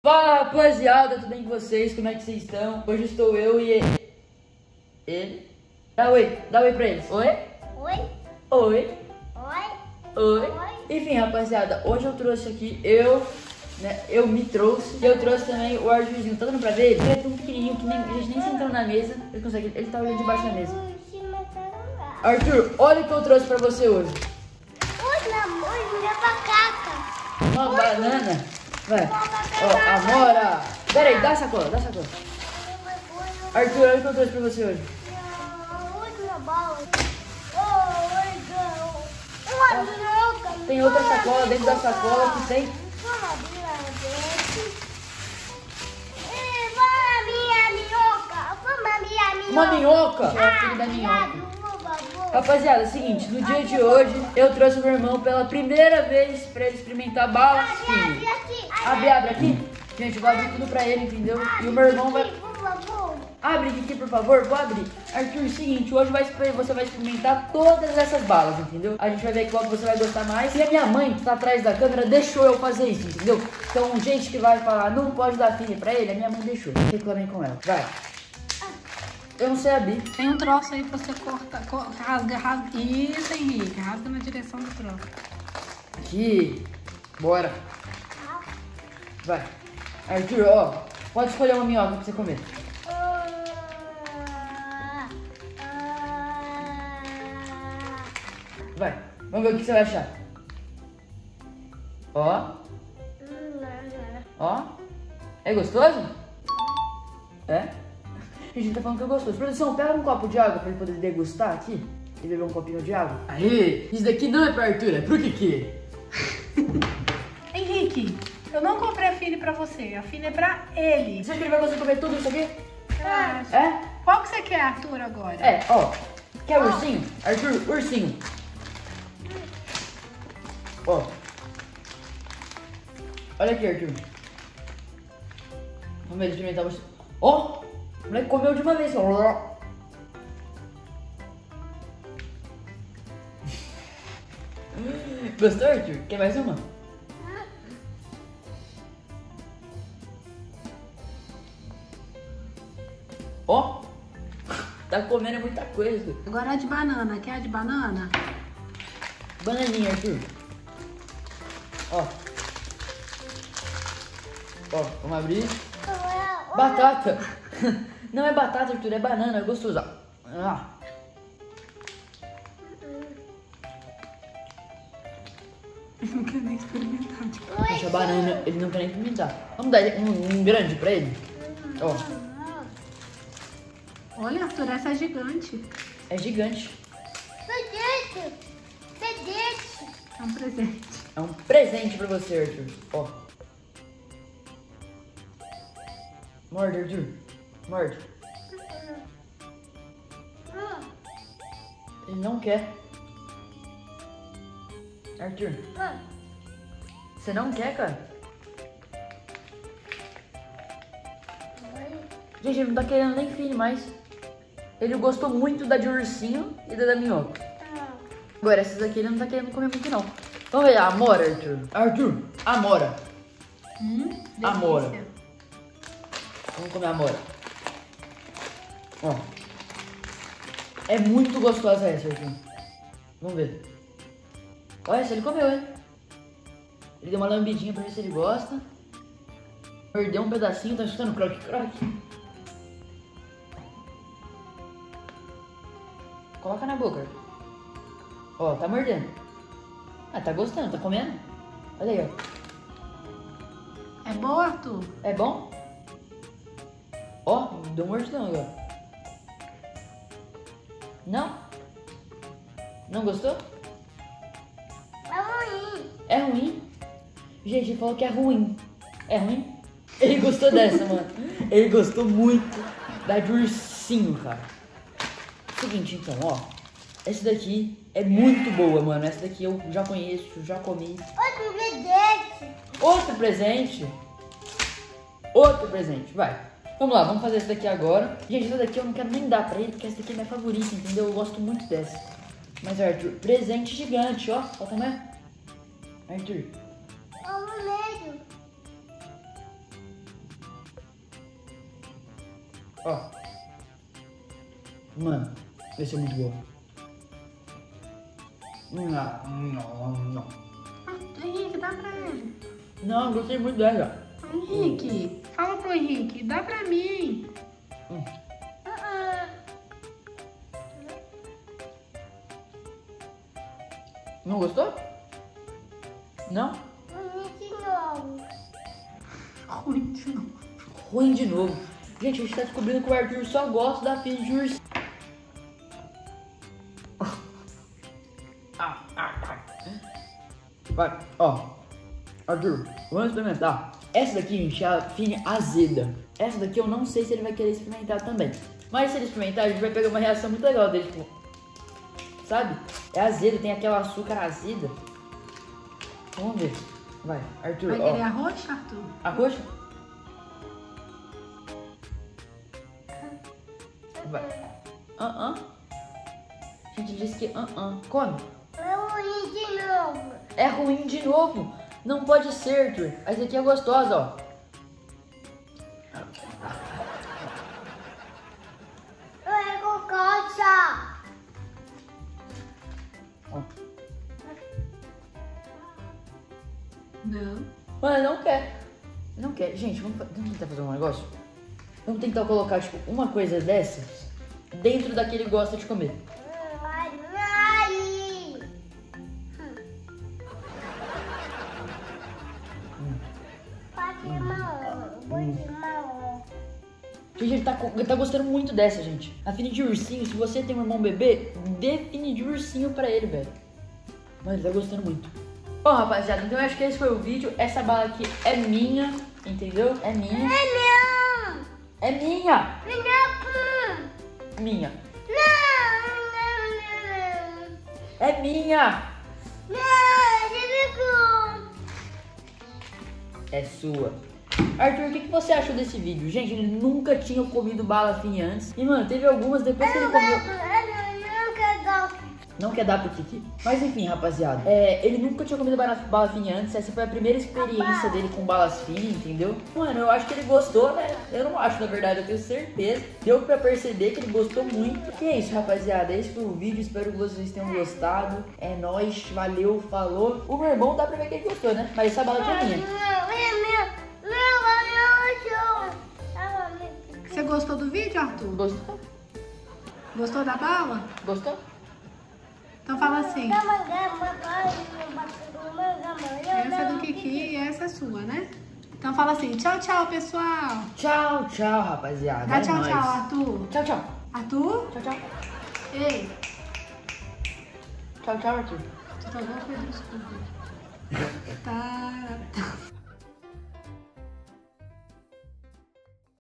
Fala, rapaziada, tudo bem com vocês? Como é que vocês estão? Hoje estou eu e ele. Dá oi pra eles. Oi? Oi? Oi? Oi? Oi? Enfim, rapaziada, hoje eu trouxe aqui, eu me trouxe, e eu trouxe também o Arthurzinho. Tá dando pra ver ele? Ele é tão pequenininho que a gente nem sentou na mesa, ele tá olhando debaixo da mesa. Arthur, olha o que eu trouxe pra você hoje. Hoje, minha pacaca. Uma banana. Vai. Ó, Amora. Pera aí, dá a sacola. Arthur, olha o que eu trouxe pra você hoje. Uma bola. Uma minhoca. Tem outra sacola, dentro da sacola que tem... Uma minhoca. É a filha da minhoca. Rapaziada, é o seguinte, no dia de hoje eu trouxe o meu irmão pela primeira vez pra ele experimentar balas finas. Abre aqui. Gente, eu vou abrir tudo pra ele, entendeu? E o meu irmão vai... Abre aqui, por favor, vou abrir. Arthur, é o seguinte, hoje você vai experimentar todas essas balas, entendeu? A gente vai ver qual que você vai gostar mais. E a minha mãe, que tá atrás da câmera, deixou eu fazer isso, entendeu? Então, gente que vai falar, não pode dar fine pra ele, a minha mãe deixou. Reclamei com ela. Vai. Eu não sei abrir. Tem um troço aí pra você cortar, rasga. Isso, Henrique, rasga na direção do troço. Aqui. Bora. Vai. Arthur, ó, pode escolher uma minhoca pra você comer. Vai, vamos ver o que você vai achar. Ó. Ó. É gostoso? É? A gente tá falando que é gostoso. Produção, pega um copo de água pra ele poder degustar aqui. E beber um copinho de água. Aí, isso daqui não é pra Arthur, é pro Kiki. Henrique, eu não comprei a Fine pra você. A Fine é pra ele. Você quer ver você comer tudo isso aqui? Relaxa. É? Qual que você quer, Arthur, agora? É, ó. Quer ursinho? Arthur, ursinho. Ó. Olha aqui, Arthur. Vamos ver ele experimentar o ursinho. Ó! O moleque comeu de uma vez, ó. Gostou, Arthur? Quer mais uma? Ó! Tá comendo muita coisa. Agora a de banana. Quer a de banana? Bananinha, Arthur. Ó. Ó, vamos abrir. Batata. Não é batata, Arthur, é banana, é gostoso. Ah. Ele não quer nem experimentar. Tipo. Poxa, banana, ele não quer nem experimentar. Vamos dar um grande pra ele? Ó. Olha, Arthur, essa é gigante. É gigante. É um presente. É um presente pra você, Arthur. Ó. Morde, Arthur. Morde. Ele não quer. Arthur. Você não quer, cara? Gente, ele não tá querendo nem filho mais. Ele gostou muito da de ursinho e da minhoca. Agora, essas aqui ele não tá querendo comer muito, não. Vamos ver, Amora, Arthur. Arthur, Amora. Amora. Delícia. Vamos comer Amora. Ó. É muito gostosa essa, Arthur. Vamos ver. Olha, essa ele comeu, hein? Ele deu uma lambidinha pra ver se ele gosta. Mordeu um pedacinho, tá escutando? Croque, croque. Coloca na boca, Arthur. Ó, tá mordendo. Ah, tá gostando, tá comendo? Olha aí, ó. É bom, Arthur? É bom? Ó, deu um mordidão agora. Não? Não gostou? É ruim? Gente, ele falou que é ruim. É ruim? Ele gostou dessa, mano. Ele gostou muito da de ursinho, cara. Seguinte, então, ó. Essa daqui é muito boa, mano. Essa daqui eu já conheço, já comi. Outro presente. Outro presente, vai. Vamos lá, vamos fazer essa daqui agora. Gente, essa daqui eu não quero nem dar pra ele, porque essa daqui é minha favorita, entendeu? Eu gosto muito dessa. Mas, Arthur, presente gigante, ó. Ó, também. Arthur. Ó. Mano, esse é muito bom. Não. Henrique, dá pra ele. Não, gostei muito dela. Henrique, fala pro Henrique, dá pra mim. Não gostou? Não? De novo. Ruim de novo. Ruim de novo. Gente, a gente tá descobrindo que o Arthur só gosta da filha de ursinho. Vai, ó. Arthur, vamos experimentar. Essa daqui, gente, é a Fini azeda. Essa daqui eu não sei se ele vai querer experimentar também. Mas se ele experimentar, a gente vai pegar uma reação muito legal dele, tipo... Sabe? É azeda, tem aquela açúcar azeda. Vamos ver. Vai, Arthur, Vai ó. querer a roxa, Arthur? A roxa? Vai. Gente, ele disse que Come. É ruim de novo. É ruim de novo. Não pode ser, Arthur. Essa aqui é gostosa, ó. É cococha. Não. Mano, não quer. Não quer. Gente, vamos tentar fazer um negócio? Vamos tentar colocar, tipo, uma coisa dessas dentro da que ele gosta de comer. Gente, ele tá gostando muito dessa, gente. A Fini de ursinho, se você tem um irmão bebê, dê Fini de ursinho pra ele, velho. Mano, ele tá gostando muito. Bom, rapaziada, então eu acho que esse foi o vídeo. Essa bala aqui é minha, entendeu? É minha. É meu. É minha. Minha. Não. É minha. É sua. Arthur, o que você achou desse vídeo? Gente, ele nunca tinha comido bala Fini antes. E, mano, teve algumas depois que ele comeu... Não quer dar pro Kiki. Mas enfim, rapaziada. Ele nunca tinha comido bala Fini antes. Essa foi a primeira experiência dele com balas Fini, entendeu? Mano, eu acho que ele gostou, né? Eu não acho, na verdade, eu tenho certeza. Deu pra perceber que ele gostou muito. E é isso, rapaziada. Esse foi o vídeo. Espero que vocês tenham gostado. É nóis. Valeu, falou. O meu irmão dá pra ver que ele gostou, né? Mas essa bala aqui é minha. Você gostou do vídeo, Arthur? Gostou? Gostou da bala? Gostou? Então fala assim. Essa é do Kiki e essa é sua, né? Então fala assim, tchau, tchau, pessoal. Tchau, tchau, rapaziada. Dá É tchau, nóis. tchau, Arthur. Tchau, tchau. Arthur? Tchau, tchau. Ei. Tchau, tchau, Arthur. Tu tá louco, desculpa. Tá.